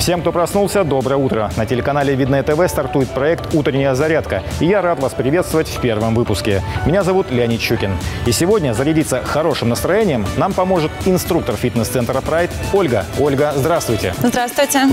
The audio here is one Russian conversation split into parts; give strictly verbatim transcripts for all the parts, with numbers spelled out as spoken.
Всем, кто проснулся, доброе утро. На телеканале Видное ТВ стартует проект «Утренняя зарядка». И я рад вас приветствовать в первом выпуске. Меня зовут Леонид Щукин. И сегодня зарядиться хорошим настроением нам поможет инструктор фитнес-центра «Прайд» Ольга. Ольга, здравствуйте. Здравствуйте.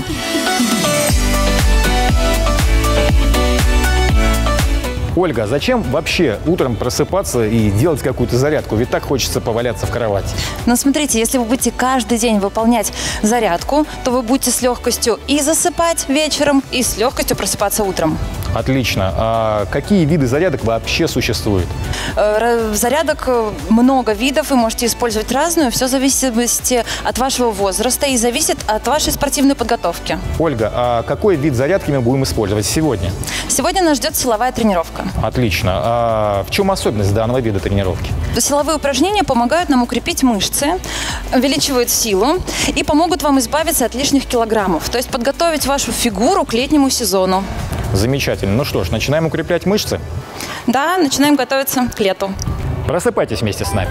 Ольга, зачем вообще утром просыпаться и делать какую-то зарядку? Ведь так хочется поваляться в кровати. Ну, смотрите, если вы будете каждый день выполнять зарядку, то вы будете с легкостью и засыпать вечером, и с легкостью просыпаться утром. Отлично. А какие виды зарядок вообще существуют? Зарядок много видов, вы можете использовать разную, все в зависимости от вашего возраста и зависит от вашей спортивной подготовки. Ольга, а какой вид зарядки мы будем использовать сегодня? Сегодня нас ждет силовая тренировка. Отлично. А в чем особенность данного вида тренировки? Силовые упражнения помогают нам укрепить мышцы, увеличивают силу и помогут вам избавиться от лишних килограммов, то есть подготовить вашу фигуру к летнему сезону. Замечательно. Ну что ж, начинаем укреплять мышцы? Да, начинаем готовиться к лету. Просыпайтесь вместе с нами.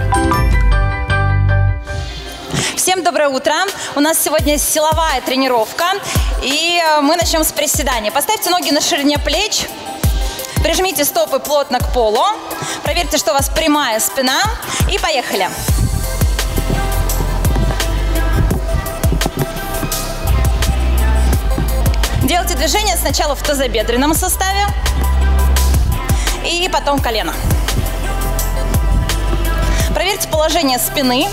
Всем доброе утро. У нас сегодня силовая тренировка, и мы начнем с приседаний. Поставьте ноги на ширине плеч, прижмите стопы плотно к полу, проверьте, что у вас прямая спина, и поехали. Делайте движение сначала в тазобедренном составе и потом колено. Проверьте положение спины.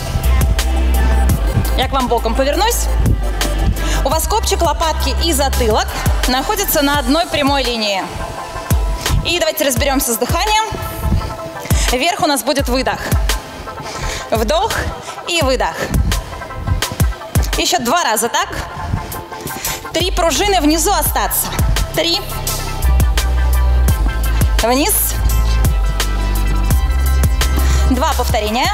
Я к вам боком повернусь. У вас копчик, лопатки и затылок находятся на одной прямой линии. И давайте разберемся с дыханием. Вверх у нас будет выдох. Вдох и выдох. Еще два раза так. Три пружины внизу остаться. Три. Вниз. Два повторения.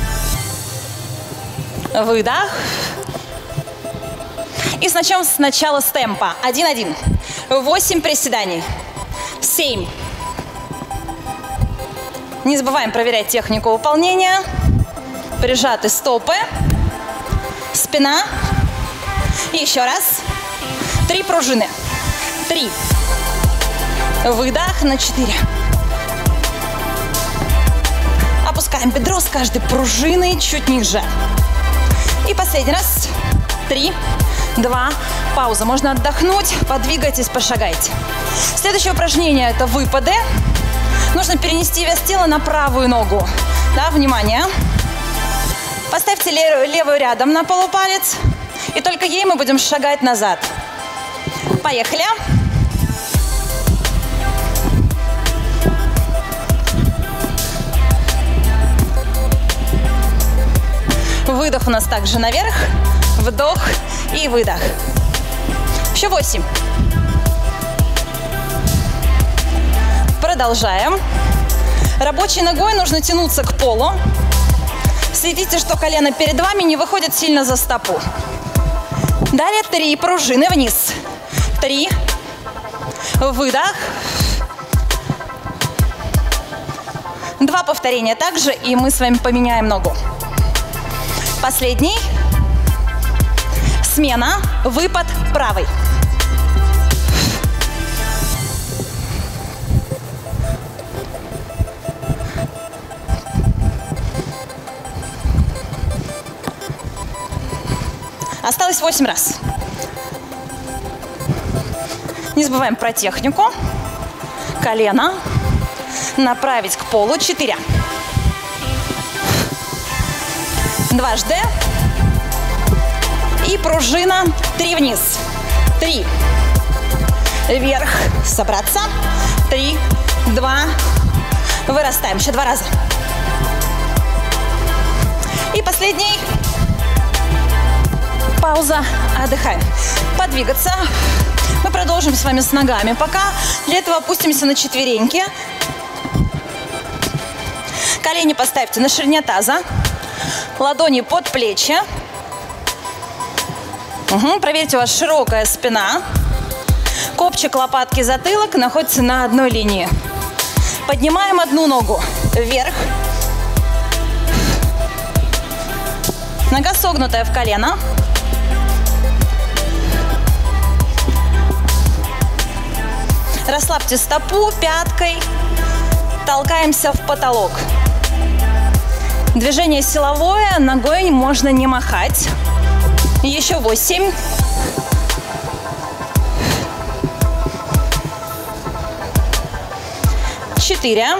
Выдох. И начнем сначала с темпа. Один-один. Восемь приседаний. Семь. Не забываем проверять технику выполнения. Прижаты стопы. Спина. И еще раз. Три пружины. Три. Выдох на четыре. Опускаем бедро с каждой пружиной чуть ниже. И последний раз. Три, два, пауза. Можно отдохнуть, подвигайтесь, пошагайте. Следующее упражнение – это выпады. Нужно перенести вес тела на правую ногу. Да, внимание. Поставьте левую рядом на полупалец. И только ей мы будем шагать назад. Поехали. Выдох у нас также наверх. Вдох и выдох. Еще восемь. Продолжаем. Рабочей ногой нужно тянуться к полу. Следите, что колено перед вами не выходит сильно за стопу. Далее три пружины вниз. Три. Выдох. Два повторения также, и мы с вами поменяем ногу. Последний. Смена. Выпад правый. Осталось восемь раз. Не забываем про технику. Колено. Направить к полу. Четыре. Дважды. И пружина. Три вниз. Три. Вверх. Собраться. Три. Два. Вырастаем. Еще два раза. И последний. Пауза. Отдыхаем. Подвигаться. Мы продолжим с вами с ногами пока. Для этого опустимся на четвереньки. Колени поставьте на ширине таза. Ладони под плечи. Угу. Проверьте, у вас широкая спина. Копчик, лопатки, затылок находятся на одной линии. Поднимаем одну ногу вверх. Нога согнутая в колено. Расслабьте стопу, пяткой толкаемся в потолок. Движение силовое, ногой можно не махать. Еще восемь. Четыре.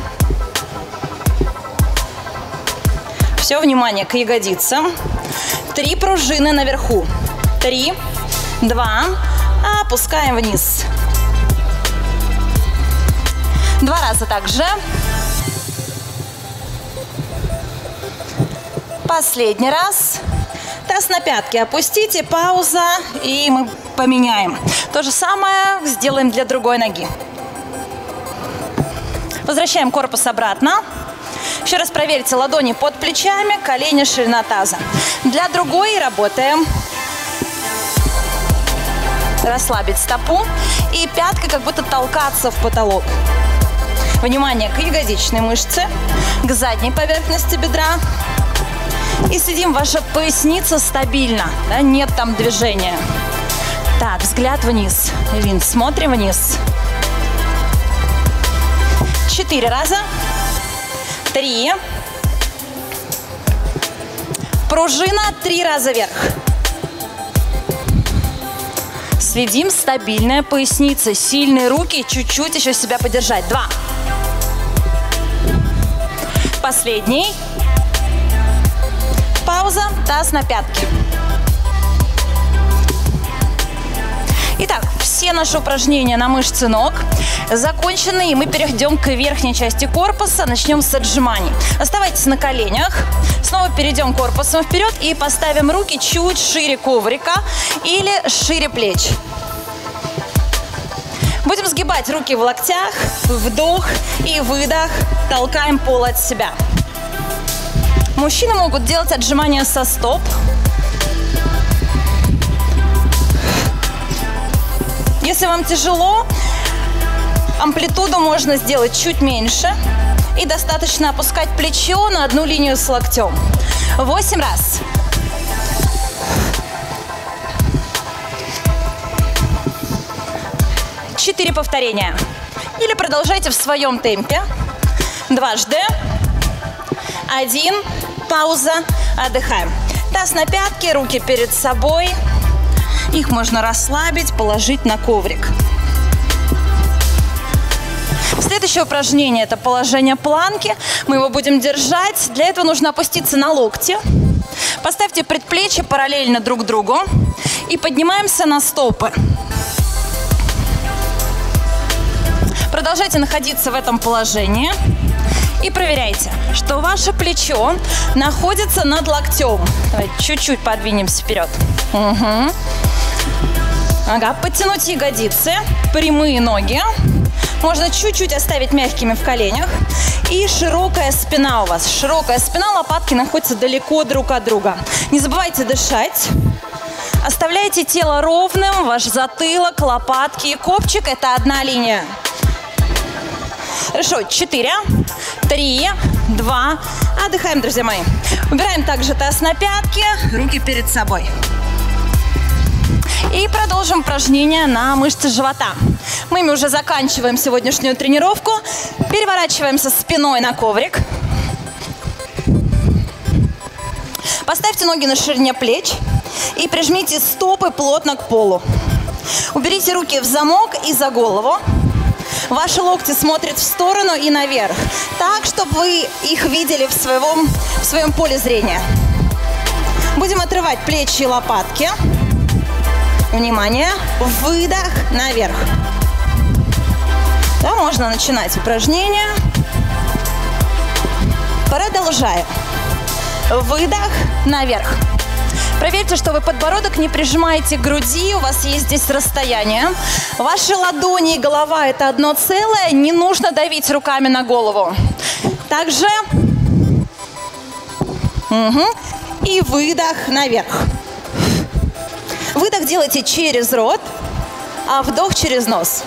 Все, внимание к ягодицам. Три пружины наверху. Три, два, опускаем вниз. Два раза также. Последний раз. Таз на пятки опустите, пауза, и мы поменяем. То же самое сделаем для другой ноги. Возвращаем корпус обратно. Еще раз проверьте ладони под плечами, колени, ширина таза. Для другой работаем. Расслабить стопу и пяткой как будто толкаться в потолок. Внимание к ягодичной мышце, к задней поверхности бедра. И сидим, ваша поясница стабильна, да, нет там движения. Так, взгляд вниз. Винт, смотрим вниз. Четыре раза. Три. Пружина три раза вверх. Следим, стабильная поясница, сильные руки, чуть-чуть еще себя подержать. Два. Последний. Пауза, таз на пятки. Итак, все наши упражнения на мышцы ног закончены, и мы перейдем к верхней части корпуса. Начнем с отжиманий. Оставайтесь на коленях. Снова перейдем корпусом вперед и поставим руки чуть шире коврика или шире плеч. Будем сгибать руки в локтях. Вдох и выдох. Толкаем пол от себя. Мужчины могут делать отжимания со стоп. Если вам тяжело, амплитуду можно сделать чуть меньше. И достаточно опускать плечо на одну линию с локтем. Восемь раз. Четыре повторения. Или продолжайте в своем темпе. Дважды. Один. Пауза. Отдыхаем. Таз на пятки, руки перед собой. Их можно расслабить, положить на коврик. Следующее упражнение – это положение планки. Мы его будем держать. Для этого нужно опуститься на локти. Поставьте предплечья параллельно друг другу. И поднимаемся на стопы. Продолжайте находиться в этом положении. И проверяйте, что ваше плечо находится над локтем. Давайте чуть-чуть подвинемся вперед. Угу. Ага, подтянуть ягодицы, прямые ноги. Можно чуть-чуть оставить мягкими в коленях. И широкая спина у вас. Широкая спина, лопатки находятся далеко друг от друга. Не забывайте дышать. Оставляйте тело ровным, ваш затылок, лопатки и копчик – это одна линия. Хорошо, четыре, три, два. Отдыхаем, друзья мои. Убираем также таз на пятки, руки перед собой. И продолжим упражнение на мышцы живота. Мы ими уже заканчиваем сегодняшнюю тренировку. Переворачиваемся спиной на коврик. Поставьте ноги на ширине плеч и прижмите стопы плотно к полу. Уберите руки в замок и за голову. Ваши локти смотрят в сторону и наверх, так, чтобы вы их видели в своем, в своем поле зрения. Будем отрывать плечи и лопатки. Внимание, выдох наверх. Да, можно начинать упражнение. Продолжаем. Выдох наверх. Проверьте, что вы подбородок не прижимаете к груди, у вас есть здесь расстояние. Ваши ладони и голова – это одно целое, не нужно давить руками на голову. Также угу. И выдох наверх. Выдох делайте через рот, а вдох через нос.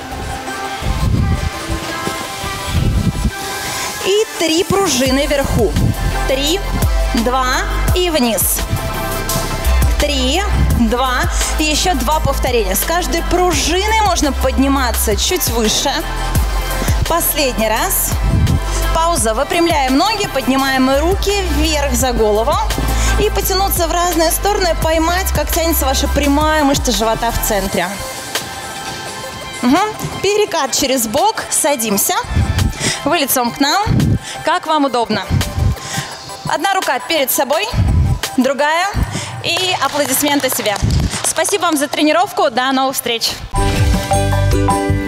И три пружины вверху. Три, два и вниз. Три, два. И еще два повторения. С каждой пружиной можно подниматься чуть выше. Последний раз. Пауза. Выпрямляем ноги, поднимаем руки вверх за голову. И потянуться в разные стороны, поймать, как тянется ваша прямая мышца живота в центре. Угу. Перекат через бок. Садимся. Вы лицом к нам. Как вам удобно. Одна рука перед собой, другая. И аплодисменты себе. Спасибо вам за тренировку. До новых встреч.